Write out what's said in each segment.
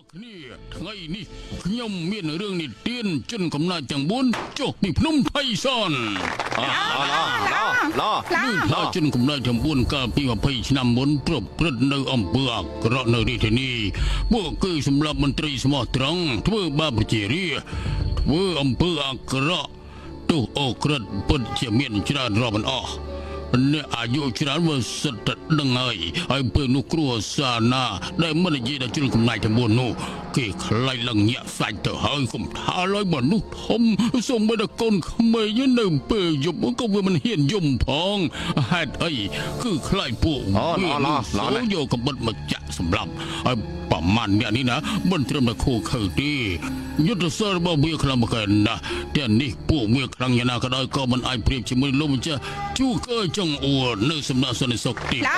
นี่ไงนี่ខ្ញុំមានរឿងនិទានចិនកំណាចទាំង4ចុះពីភ្នំថៃសនឡចិនកំណាចទាំង4កាលពី20ឆ្នាំមុនប្រព្រឹត្តនៅអំពើអាក្រក់នៅរាជធានីពួកគេសម្លាប់មន្ត្រីស្មោះត្រង់ធ្វើបាបប្រជារាស្ត្រធ្វើអំពើអាក្រក់ទោសអូក្រិតពិតជាមានច្រើនរាប់មិនអស់អ្នកអាយុច្រើនមកសិតតែដឹងហើយពេលនោះគ្រួសារណាដែលមិននិយាយដល់ជ្រុលកំណាចទាំង4នោះគេខ្លាចឡើងញាក់សាច់ទៅហើយកុំថាឡើយមនុស្សធំសូម្បីតែកូនក្មេងនៅពេលយប់ក៏វាមិនហ៊ានយំផងហេតុអីគឺខ្លាចពួកវាយកកំបិតមកចាក់សម្លាប់ហើយប្រមាណអ្នកនេះណាមិនត្រឹមតែខូខើទេយុទ្ធសាស្ត្ររបស់វាខ្លាំងមកកណាស់តែនេះពួកវាខ្លាំងយ៉ាងណាក៏ដោយក៏មិនអាចប្រៀបជាមួយលោកម្ចាស់ជួកើចង់អួរនៅសំណាក់សន្តិសុខទីឡ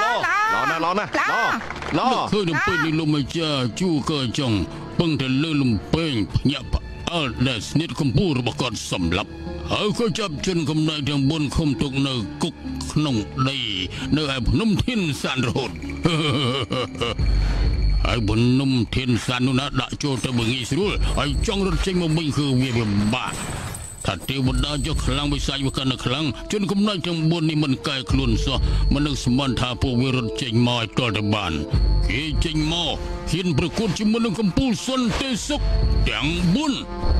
ឃើញទៅពេលនេះលោកម្ចាស់ជួកើចង់ពឹងតែលើលំពេងភ្ញាក់ផ្អើលដែលស្និតកម្ពុជារបស់គាត់សម្លាប់ហើយក៏ចាប់ជនកំណើតទាំង4ឃុំទុកនៅគុកក្នុងដីនៅឯភ្នំធានសានរហូតហើយភ្នំធានសាននោះណាដាក់ចូលទៅងាយស្រួលហើយចង់រត់ចេញមកវិញគឺវាពិបាកថាទេវតាចុះខ្លាំងវិសាចវាកាន់តែខ្លាំងជនកំណើតទាំង4នេះមិនកែខ្លួនសោះមិននឹកស្មានថាពួកវារត់ចេញមកឲ្យទាល់តែបានគេចេញមកហ៊ានប្រកួតជាមួយនឹងកម្ពុជាសន្តិសុខទាំង4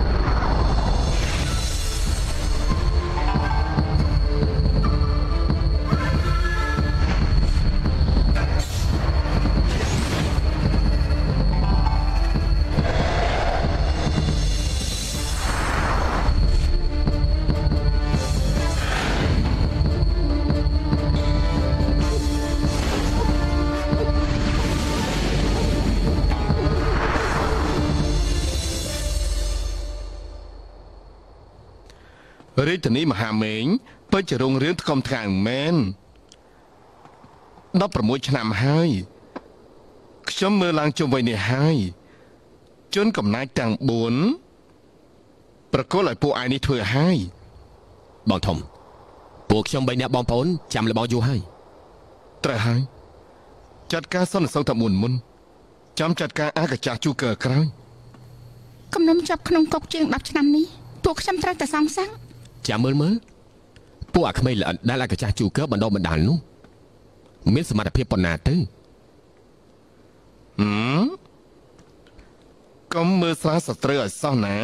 រាជធានីមហាមេងពិតជារុងរឿងថ្កុំថ្កើងមែន16ឆ្នាំហើយខ្ញុំមើលឡើងជុំវិញនេះហើយជនកំណាចទាំង4ប្រកល់ឲ្យពួកឯនេះធ្វើហើយបងធំពួកខ្ញុំ3នាក់បងប្អូនចាំលបងយូរហើយត្រូវហើយចាត់ការសន្តិសុខតែមុនចាំចាត់ការអាកាចាស់ជួកើក្រោយគំនុំចាប់ក្នុងគុកជាង10ឆ្នាំនេះពួកខ្ញុំត្រូវតែសងសឹកចាំមើលពួកអាក្មេងល្អិតដែលអាកាចាស់ជួកើបណ្ដុំបណ្ដាលនោះមានសមត្ថភាពប៉ុណ្ណាទៅកុំមើលស្រាសត្រូវឲ្យសោះណា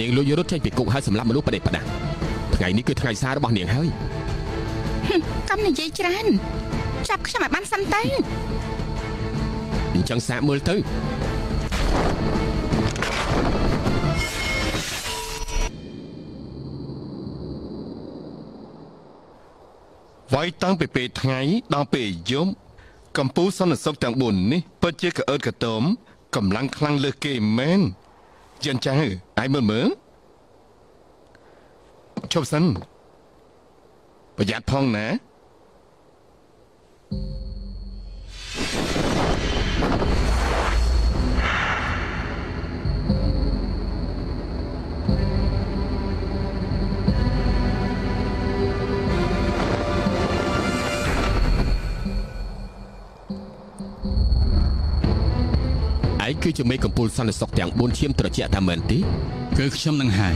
ងលួចរត់ចេញពីគុកហើយសម្លាប់មនុស្សបដិបដាថ្ងៃនេះគឺថ្ងៃសាររបស់នាងហើយកុំនិយាយច្រើនចាប់ខ្ញុំឲ្យបានសិនទៅអញ្ចឹងសាកមើលទៅវាយតាំងពីពេលថ្ងៃដល់ពេលយប់កម្ពុជាសន្តិសុខទាំង4នេះពិតជាកអើតកតមកម្លាំងខ្លាំងលើសគេមែនយ៉ាងចាស់ឯងមើលឈប់សិនប្រយ័ត្នផងណាគឺជាមេកំពូលសន្តិសុខទាំង4ឈាមត្រជាក់តាមមែនទេគឺខ្ញុំនឹងហើយ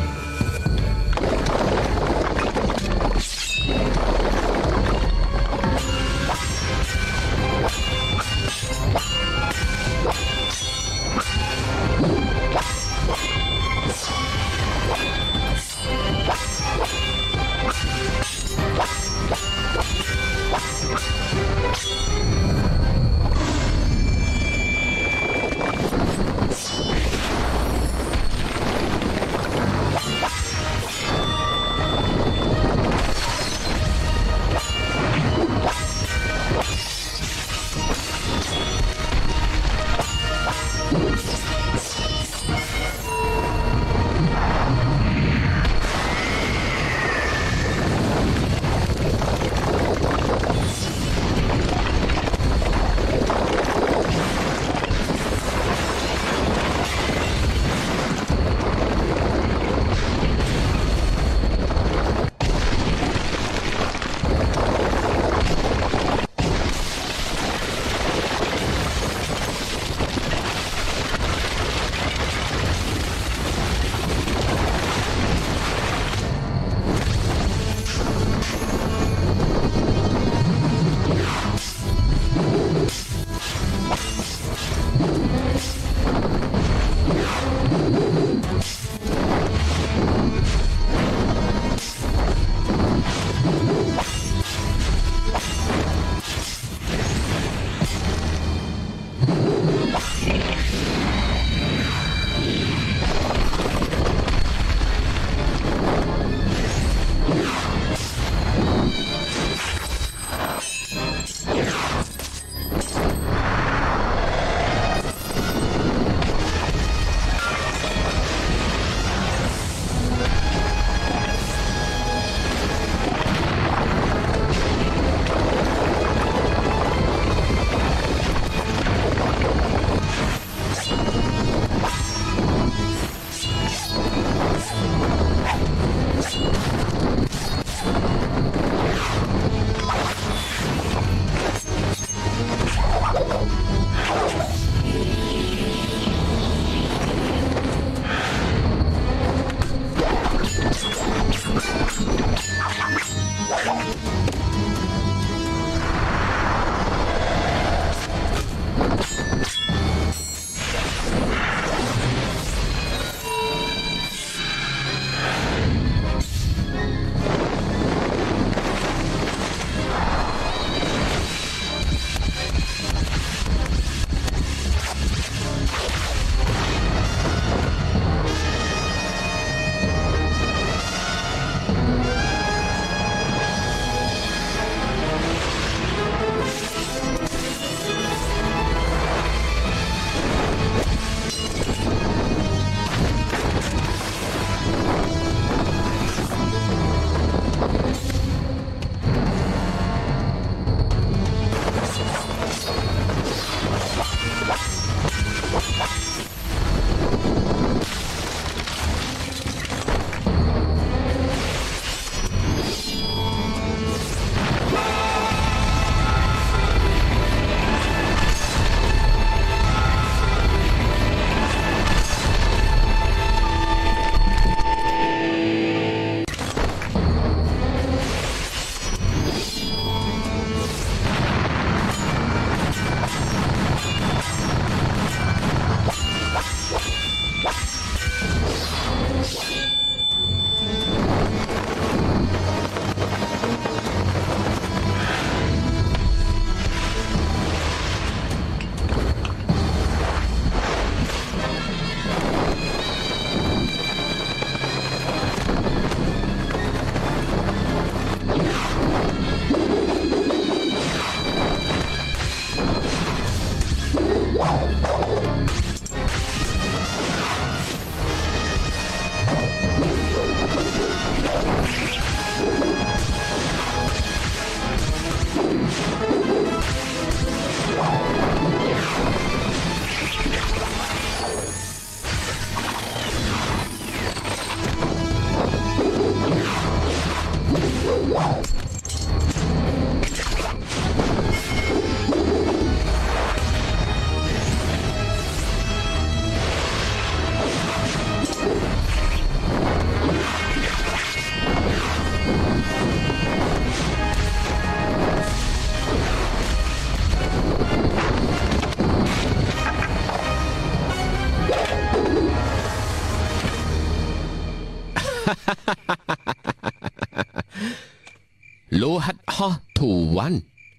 លោហិតហោះធូវ៉ាន់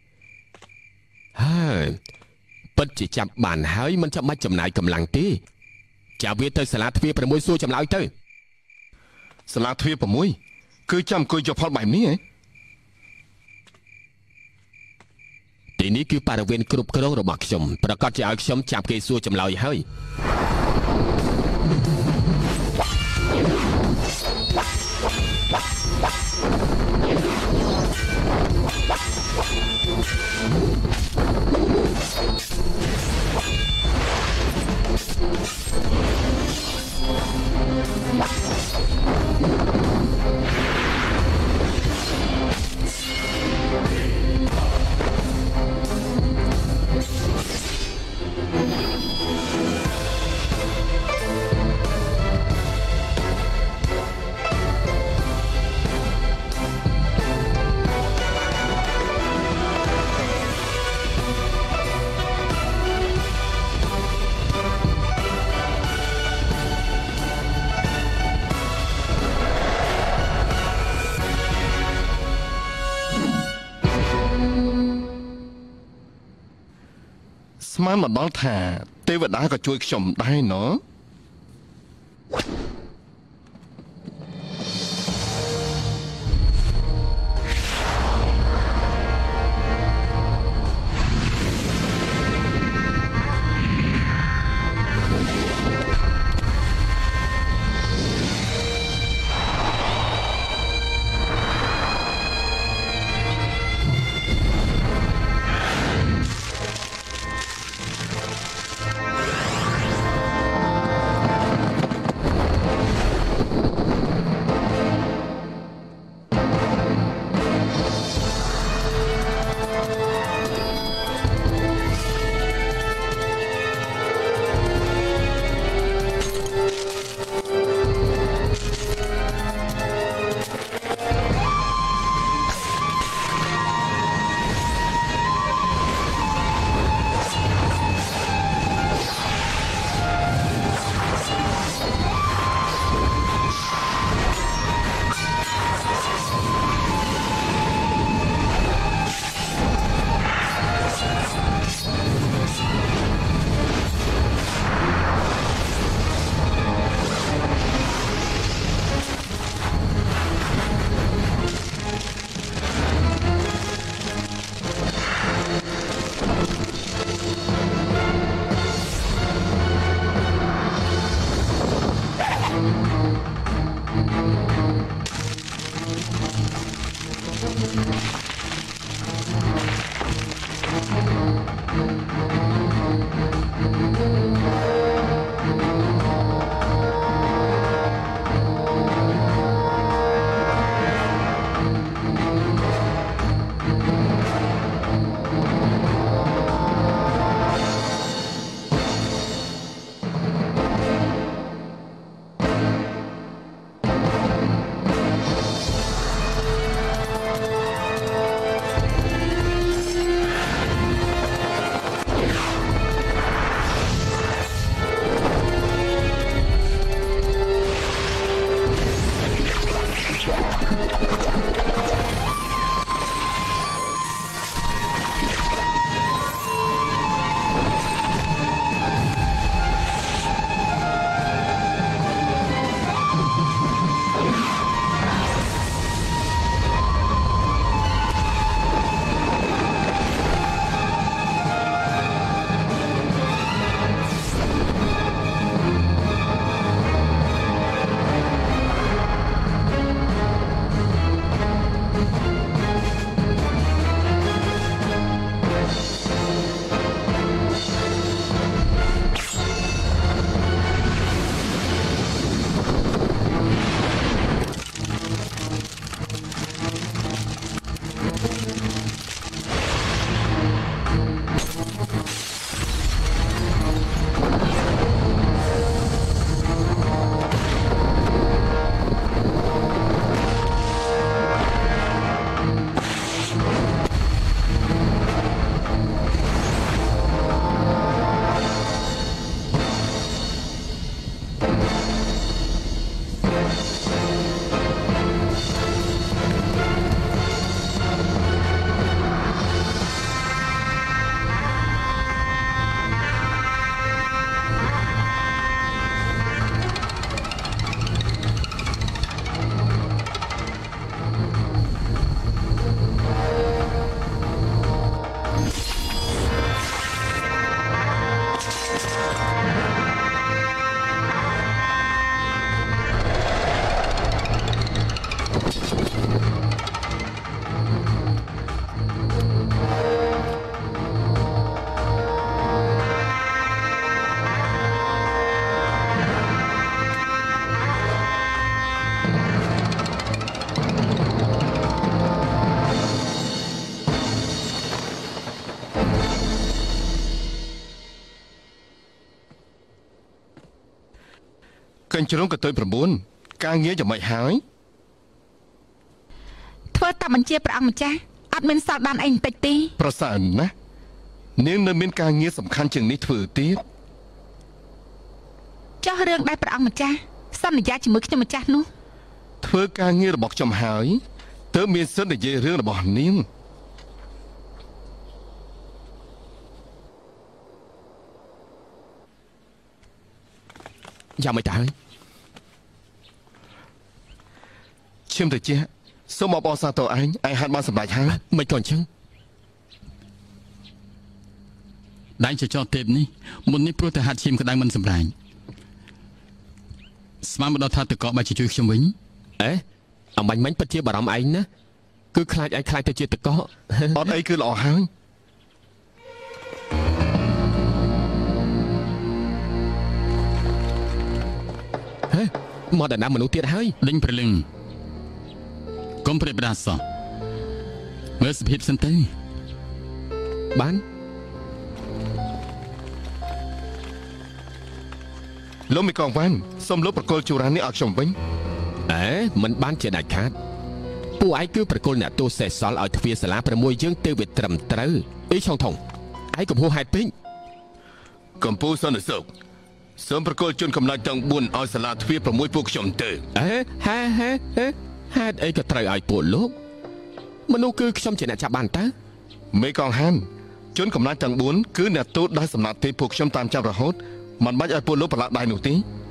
ហើយពិតជាចាប់បានហើយមិនចាំបាច់ចំណាយកម្លាំងទេចាប់វាទៅសាលាទ្វារ6សួរចម្លើយទៅសាលាទ្វារ6គឺចាំអង្គុយយកផលបែបនេះហ៎ទីនេះគឺបរិវេណគ្រប់គ្រងរបស់ខ្ញុំប្រកាសជាឲ្យខ្ញុំចាប់គេសួរចម្លើយហើយស្មានមកដល់ថាទេវតាក៏ជួយខ្ញុំដែរណ៎ហកញ្ជ្រងក៏ទៅ9ការងារយ៉ាងម៉េចហើយធ្វើតាមបញ្ជាព្រះអង្គម្ចាស់អត់មានសល់បានអីបន្តិចទេប្រសើរណាស់នាងនៅមានការងារសំខាន់ជាងនេះធ្វើទៀតចុះរឿងដែលព្រះអង្គម្ចាស់សន្យាជាមួយខ្ញុំម្ចាស់នោះធ្វើការងាររបស់ខ្ញុំហើយទើបមានសិទ្ធិនិយាយរឿងរបស់នាងយ៉ាងម៉េចទៅហើយឈាមទៅជាសូមអបអរសាទរឯងហាត់បានសម្រេចហើយមិនក៏អញ្ចឹងដៃចចទេពនេះមុននេះព្រោះតែហាត់ឈាមក្តៅមិនសម្រាញ់ស្មានមកដល់ថាតកបែរជាជួយខ្ញុំវិញអេអំបញ្ញមិញពិតជាបារម្ភឯងណាគឺខ្លាចឯងខ្លាចទៅជាតកអត់អីគឺល្អហើយហេមកដល់ណាមនុស្សទៀតហើយដេញព្រលឹងកុំប្រេបដាសោះមើលសភាពសិនទៅបានលោកមីកងវ៉ាន់សូមលោកប្រកល់ជូរ៉ានេះឲ្យខ្ញុំវិញអេមិនបានជាដាច់ខាតពួកឯងគឺប្រគល់អ្នកទោសសេះសល់ឲ្យទ្វារសាលា6យើងទៅវាត្រឹមត្រូវអីឆុងថងឯងកំហួសហេតុពេកកម្ពុជាសន្តិសុខសូមប្រកល់ជនកំណត់ទាំង4ឲ្យសាលាទ្វារ6ពួកខ្ញុំទៅអេហេហេតុអីក៏ត្រូវឲ្យពួកលោកមនុស្សគឺខ្ញុំជាអ្នកចាប់បានតើមេកងហានជនកំណត់ទាំង4គឺអ្នកទូតដែលសំណាក់ទេពួកខ្ញុំតាមចាប់រហូតមិនបាច់ឲ្យពួកលោកប្រឡាក់ដៃនោះទេ